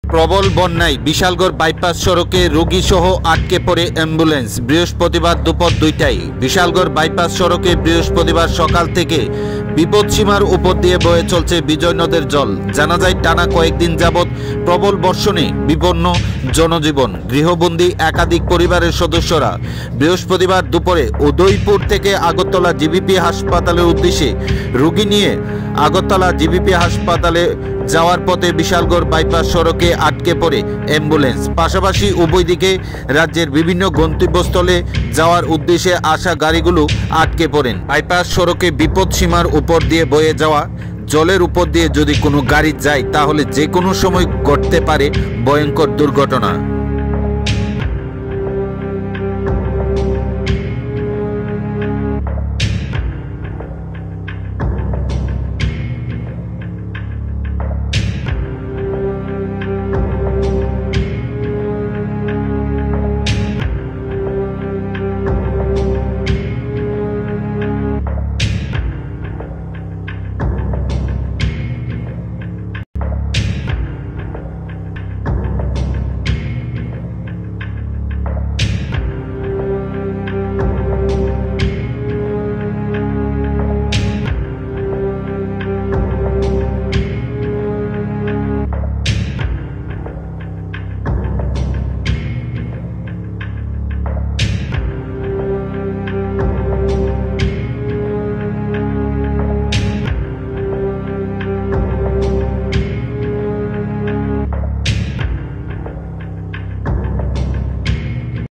প্রবল বন্যায় বিশালগড় বাইপাস সড়কে রোগীসহ আটকে পড়ে অ্যাম্বুলেন্স। বৃহস্পতিবার দুপুর 2টায় বিশালগড় বাইপাস সড়কে বৃহস্পতিবার সকাল থেকে বিপদসীমার উপর দিয়ে বয়ে চলছে বিজয় নদের জল। জানা যায়, টানা কয়েকদিন যাবৎ প্রবল বর্ষণে বিপন্ন জনজীবন। গৃহবন্দী একাধিক পরিবারের সদস্যরা বৃহস্পতিবার দুপুরে উদয়পুর থেকে আগরতলা জিবিপি হাসপাতালের উদ্দেশ্যে রোগী নিয়ে আগরতলা জিবিপি হাসপাতালে যাওয়ার পথে বিশালগড় বাইপাস সড়কে আটকে পড়ে অ্যাম্বুলেন্স। পাশাপাশি উভয় দিকে রাজ্যের বিভিন্ন গন্তব্যস্থলে যাওয়ার উদ্দেশ্যে আসা গাড়িগুলো আটকে পড়েন। বাইপাস সড়কে বিপদসীমার উপর দিয়ে বয়ে যাওয়া জলের উপর দিয়ে যদি কোনো গাড়ি যায় তাহলে যে কোনো সময় ঘটতে পারে ভয়ঙ্কর দুর্ঘটনা।